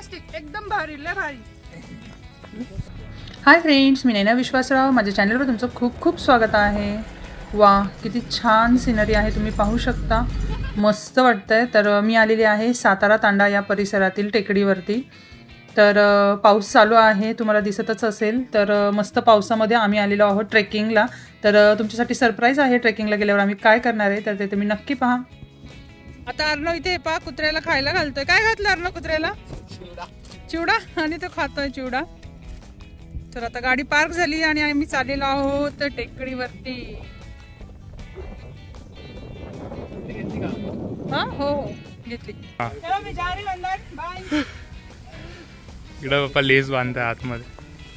Majestic एकदम भारी लय भारी। हाय फ्रेंड्स, मी नैना विश्वासराव, माझ्या चॅनलवर तुमचं खूप खूप स्वागत आहे। वा किती छान सिनरी आहे, तुम्ही पाहू शकता, मस्त वाटतंय। तर मी आलेली आहे सातारा तांडा या परिसरातील टेकडीवरती। तर पाऊस चालू आहे, तुम्हाला दिसतच असेल। तर मस्त पावसामध्ये आम्ही आलेलो आहोत ट्रेकिंगला। तर तुमच्यासाठी सरप्राईज आहे, ट्रेकिंगला गेल्यावर आम्ही काय करणार आहे तर ते तुम्ही नक्की पहा। आता अर्णव इथे पहा कुत्र्याला खायला घालतोय। काय घातलं अर्णव कुत्र्याला? चिवडा। आणि तो खातोय चिवडा। तर आता गाडी पार्क झाली आणि आम्ही चाललेलो आहोत टेकडीवरती। हा हो घेतली। चलो मी जा रही हूं अंदर, बाय। इकडे बाप्पा लेस बांधताय आतमध्ये।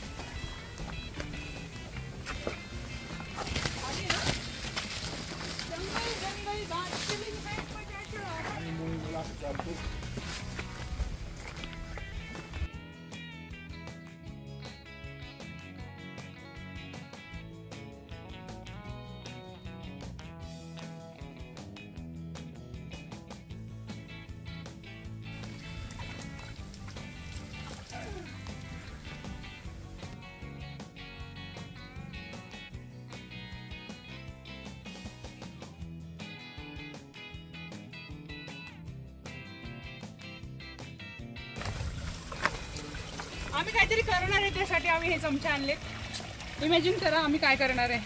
आम्ही काहीतरी करणार आहे, त्यासाठी आम्ही हे चमचे आणले। इमॅजिन करा आम्ही काय करणार आहे।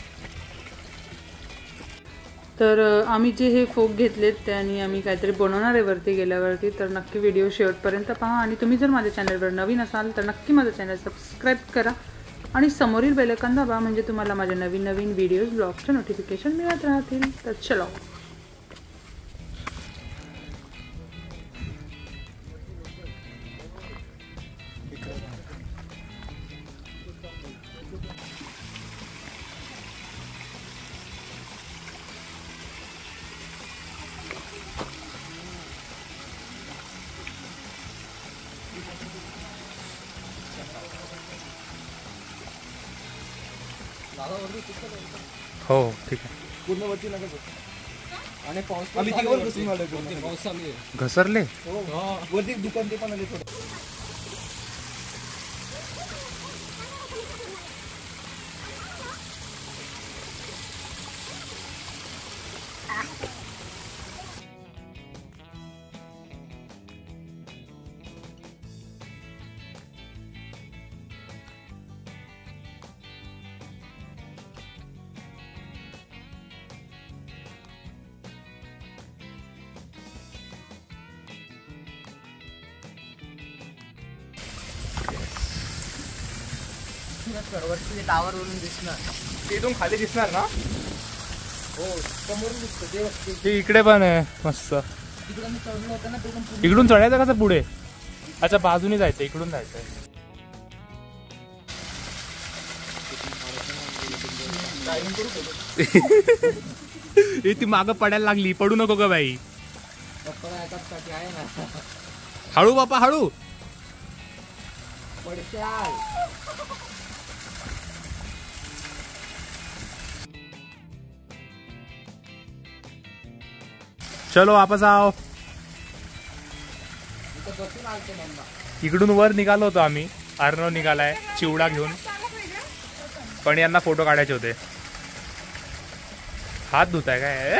तर आम्ही जे हे फोक घेतलेत त्याने आम्ही काहीतरी बनवणार आहे वरती गेल्यावरती। तर नक्की व्हिडिओ शेवटपर्यंत पहा। आणि तुम्ही जर माझ्या चॅनलवर नवीन असाल तर नक्की माझं चॅनल सबस्क्राईब करा आणि समोरील बेल आयकॉन दाबा, म्हणजे तुम्हाला माझे नवीन नवीन व्हिडिओज ब्लॉगचे नोटिफिकेशन मिळत राहतील। तर चलो हो ठीक आहे। पूर्ण वरती नका जाऊ। आणि पाऊस आम्ही तिकडे घुसून आलोय, पूर्ण पाऊस चालू आहे। घसरले वरती दुकान ते पण आले थोडं। वरती टावर वरून दिसणार, ते इथून खाली दिसणार ना? हो समोरून दिसतं ते इकडे पण आहे मस्त। तिकडे मी चढलो होतो ना, ते पण इकडून चढायचं कसं पुढे? अच्छा बाजूने जायचं, इकडून जायचंय। ती मागं पडायला लागली, पडू नको ग बाई। पप्पाला एकाच साठी आहे ना। हळू बापा हळू। पडशाल। चलो वापस आओ। इकडून वर निघालो होतो आम्ही, अर्णव निघालाय चिवडा घेऊन, पण यांना फोटो काढायचे होते। हात धुताय काय?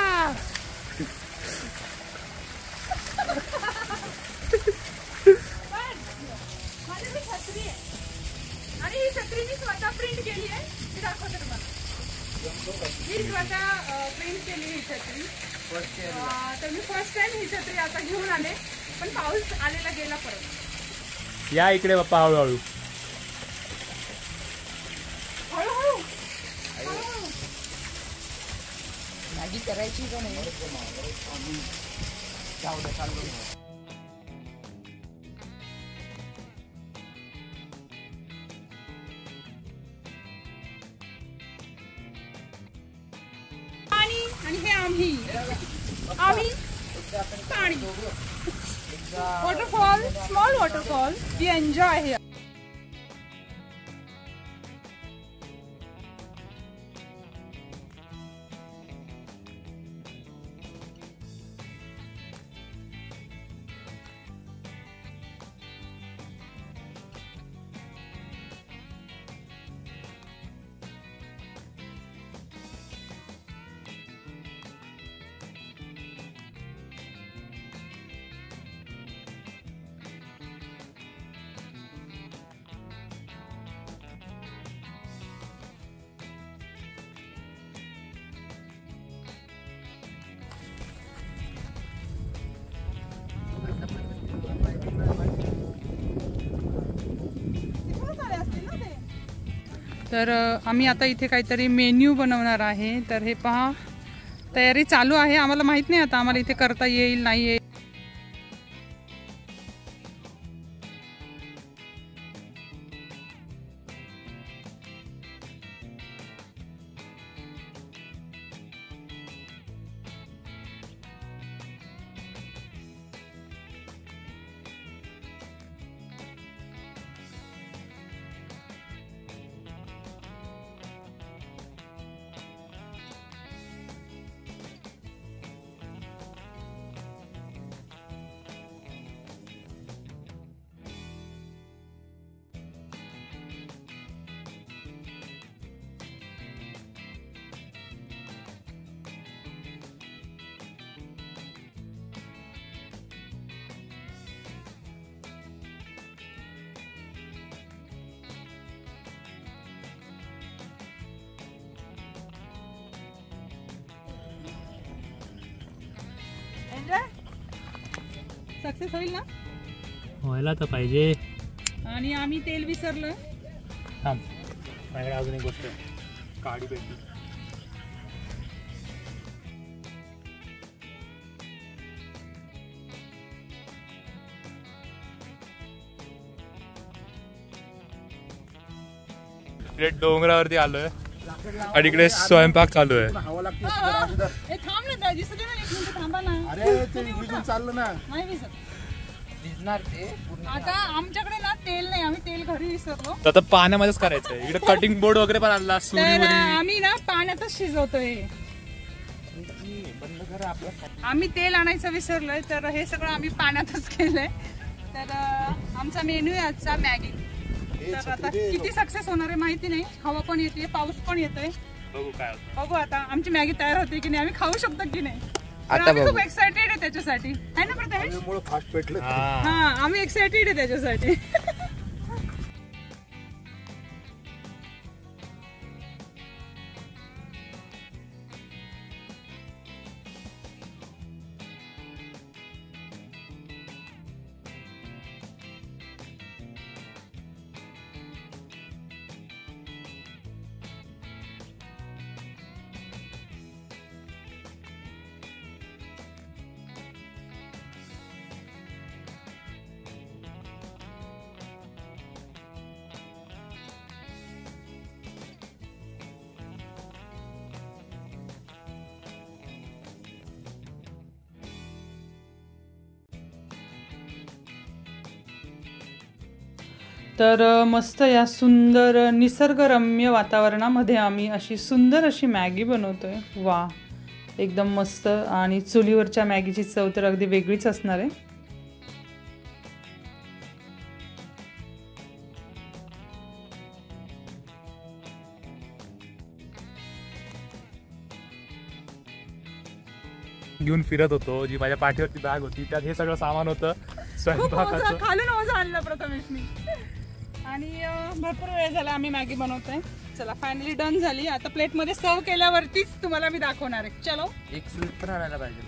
आणि ही छत्री मी स्वतः प्रिंट केली आहे, मी दाखवते तुम्हाला। मी स्वतः प्रिंट केली ही छत्री। तर मी फर्स्ट टाइम ही छत्री आता घेऊन आले, पण पाऊस आलेला गेला परत। या इकडे बाप्पा हळूहळू। हळूहळू मॅगी करायची का नाही? आणि हे आम्ही पाणी waterfall, small waterfall, we enjoy here. तर आम्ही आता इथे काहीतरी मेन्यू बनवणार आहे. तर हे पहा, तयारी चालू आहे. आम्हाला माहित नाही आता आम्हाला इथे करता येईल नाही येईल. सक्सेस होईल ना? व्हायला तर पाहिजे. आणि आम्ही तेल विसरलोय. थांब, माझ्याकडे अजून एक गोष्ट काडी पेटी. इकडे डोंगरावरती आलोय आणि इकडे स्वयंपाक चालू आहे. हवा लागते ए, थांब ना दादा, दिसत नाही, एक मिनिट थांबा ना. अरे ते विजून चाललं ना. नाही विसर. भिजणार ते पूर्ण. आता आमच्याकडे ना तेल नाही, आम्ही तेल घरी विसरलो. तर आता पाण्यामध्येच करायचंय. इकडे कटिंग बोर्ड वगैरे पण आणला, तर सुरीवरी. आम्ही ना पाण्यातच शिजवतोय. बंद करा आपलं. आम्ही तेल आणायचं विसरलोय, तर हे सगळं आम्ही पाण्यातच केलंय. तर आमचा मेन्यू आहे आजचा मॅगी. तर आता किती सक्सेस होणार आहे माहिती नाही. हवा पण येते, पाऊस पण येतोय. बघू काय होतं. बघू आता आमची मॅगी तयार होते की नाही, आम्ही खाऊ शकतो की नाही. तर आता आम्ही खूप बघू. एक्सायटेड आहे त्याच्यासाठी, है ना प्रथमेश? मुळे फास्ट पेटलं. हा. हा, आम्ही एक्सायटेड आहे त्याच्यासाठी. तर मस्त या सुंदर निसर्गरम्य वातावरणामध्ये आम्ही अशी सुंदर अशी मॅगी बनवतोय. वा, एकदम मस्त. आणि चुलीवरच्या मॅगीची चव तर अगदी वेगळीच असणार आहे. घेऊन फिरत होतो, जी माझ्या पाठीवरती बॅग होती त्यात हे सगळं सामान होतं खूप स्वयंपाकाचं. खालून ओझं आणलं प्रथमेशनी. आणि भरपूर वेळ झाला आम्ही मॅगी बनवतोय. चला, फायनली डन झाली. आता प्लेटमध्ये सर्व केल्यावरतीच तुम्हाला मी दाखवणार आहे. चलो. एक स्वीट पण आणायला पाहिजे.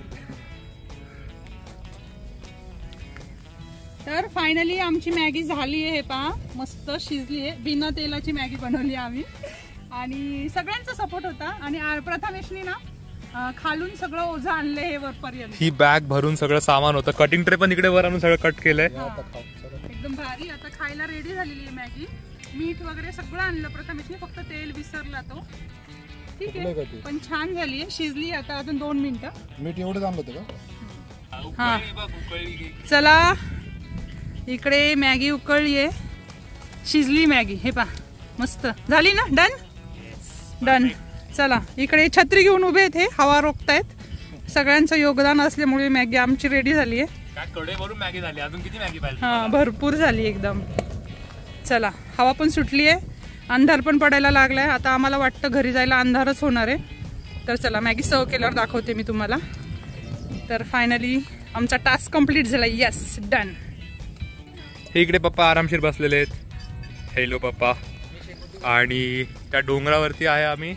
तर फायनली आमची मॅगी झाली आहे. हे पहा, मस्त शिजली आहे. बिना तेलाची मॅगी बनवली आम्ही. आणि सगळ्यांचा सपोर्ट होता. आणि प्रथमेशनी ना खालून सगळं ओझं आणलं हे वरपर्यंत. ही बॅग भरून सगळं सामान होतं. कटिंग ट्रे पण इकडे वर आणून सगळं कट केलंय. एकदम भारी. आता खायला रेडी झालेली आहे मॅगी. मीठ वगैरे सगळं आणलं प्रथमेशने, फक्त तेल विसरला तो. ठीक आहे, पण छान झाली आहे, शिजली. आता अजून 2 मिनिटं. मीठ एवढंच आणलं होतं का? हा, चला इकडे मॅगी उकळली आहे, शिजली मॅगी. हे पहा, मस्त झाली ना. Done done. चला, इकडे छत्री घेऊन उभे आहेत, हे हवा रोखतायत. सगळ्यांचं योगदान असल्यामुळे मॅगी आमची रेडी झाली आहे. कडे भरून मॅगी झाली. अजून किती मॅगी पाहिजे? हा, भरपूर झाली एकदम. चला, हवा पण सुटली आहे, अंधार पण पडायला लागलाय. आता आम्हाला वाटतं घरी जायला अंधारच होणार आहे. तर चला, मॅगी सर्व केल्यावर दाखवते मी तुम्हाला. तर फायनली आमचा टास्क कंप्लीट झाला. Yes, done. हे इकडे पप्पा आरामशीर बसलेले आहेत. हॅलो पप्पा. आणि त्या डोंगरावरती आहे आम्ही.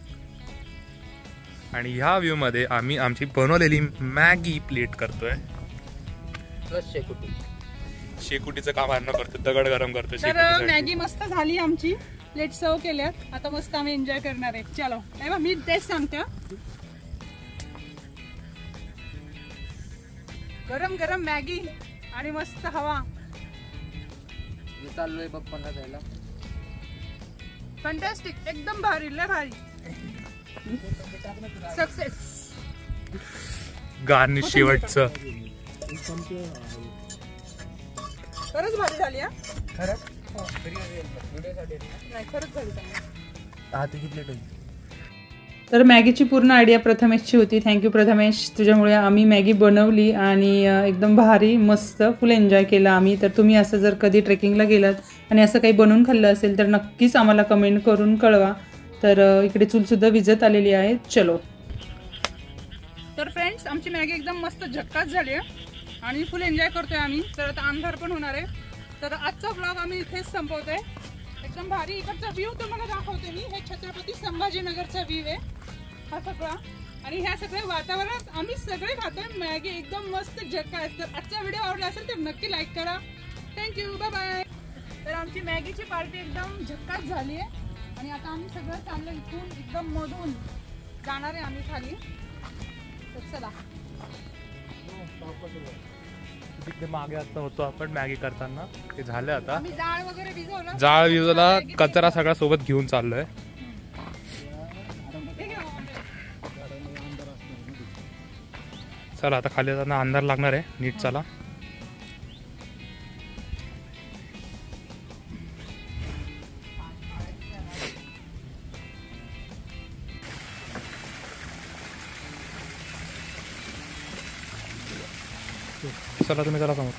आणि ह्या व्ह्यू मध्ये आम्ही आमची बनवलेली मॅगी प्लेट करतोय. प्लस शेकोटी. शेकुटीचं काम अन्न करतो, दगड गरम करतो. तर मॅगी मस्त झाली आमची. प्लेट सर्व केल्यात. आता मस्त आम्ही एन्जॉय करणार आहे. चलो हे बघ, मी टेस्ट सांगते. गरम गरम मॅगी आणि मस्त हवा. मी चाललोय पप्पांना जायला. फंटॅस्टिक, एकदम भारी, लय भारी. सक्सेस. गार्निश शेवटचं. खरंच भारी झाली हा. खरं नाही खरंच भारी झाली. हा तुझी प्लेट होती. तर मॅगीची पूर्ण आयडिया प्रथमेशची होती. थँक्यू प्रथमेश, तुझ्यामुळे आम्ही मॅगी बनवली आणि एकदम भारी मस्त फुल एन्जॉय केला आम्ही. तर तुम्ही असं जर कधी ट्रेकिंगला गेलात आणि असं काही बनवून खाल्लं असेल तर नक्कीच आम्हाला कमेंट करून कळवा. तर इकडे चूलसुद्धा विजत आलेली आहे. चलो. तर फ्रेंड्स, आमची मॅगी एकदम मस्त झक्कास झाली आहे आणि फुल एन्जॉय करतोय आम्ही. तर आता अंधार पण होणार आहे. तर आजचा ब्लॉग आम्ही इथेच संपवतोय. एकदम भारी इकडचा व्ह्यू तुम्हाला दाखवते मी. हे छत्रपती संभाजीनगरचा व्ह्यू आहे हा सगळा. आणि ह्या सगळ्या वातावरणात आम्ही सगळे खातोय मॅगी एकदम मस्त झक्कास. तर आजचा व्हिडिओ आवडला असेल तर नक्की लाईक करा. Thank you, bye bye. तर आमची मॅगीची पार्टी एकदम झक्कास झाली आहे आणि आता आम्ही सगळं चाललं इथून एकदम मधून जाणार आहे आम्ही खाली. तर चला. तिकडे मागे आता होतो आपण मॅगी करताना, ते झालं आता. आम्ही जाळ वगैरे भिजवलं. जाळ विजला कचरा सगळा सोबत घेऊन चाललोय. चला आता खाली जाताना अंधार लागणार आहे. नीट चला. चला तुम्ही चला समोर.